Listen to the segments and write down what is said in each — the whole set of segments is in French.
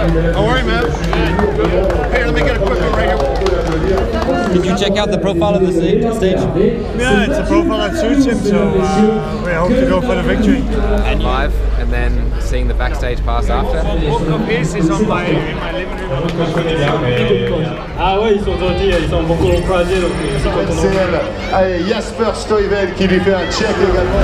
Don't worry, man. Here, let me get a quick one right here. Did you check out the profile of the stage? Yeah, it's a profile that suits him, so we hope to go for the victory. And live, and then seeing the backstage pass after. Book of his is on in my living room. Ah ouais, ils sont gentils, ils sont beaucoup encouragés, donc je suis content. C'est elle. Allez, Jasper Stuyven qui lui fait un check également.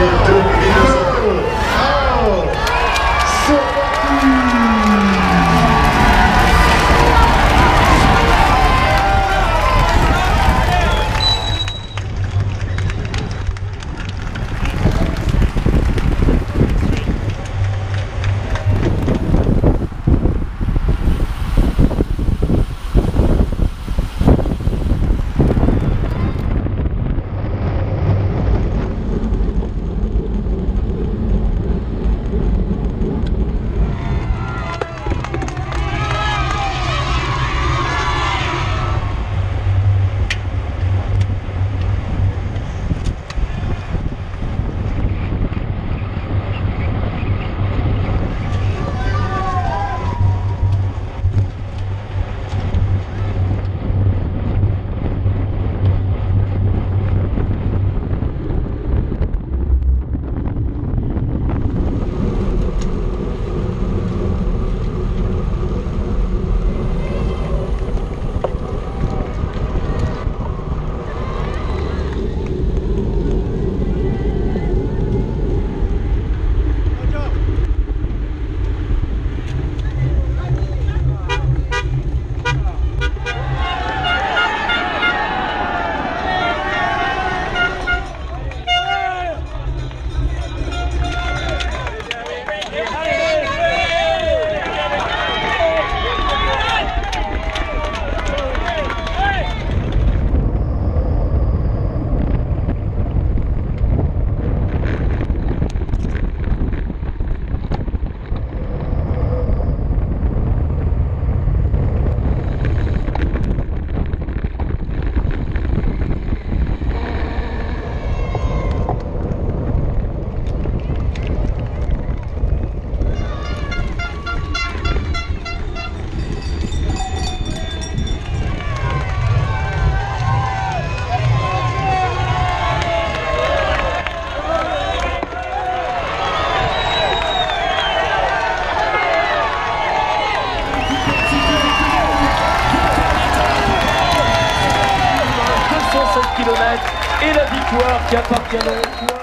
Et la victoire qui appartient à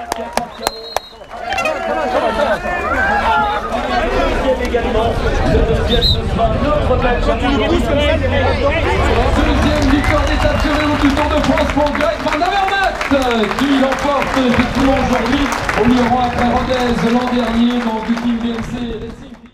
également. Le deuxième, ce sera notre match. Deuxième victoire d'étape sur le du Tour de France pour Gendt van Avermaet qui l'emporte effectivement aujourd'hui au Lioran après Rodez l'an dernier dans du Team BMC.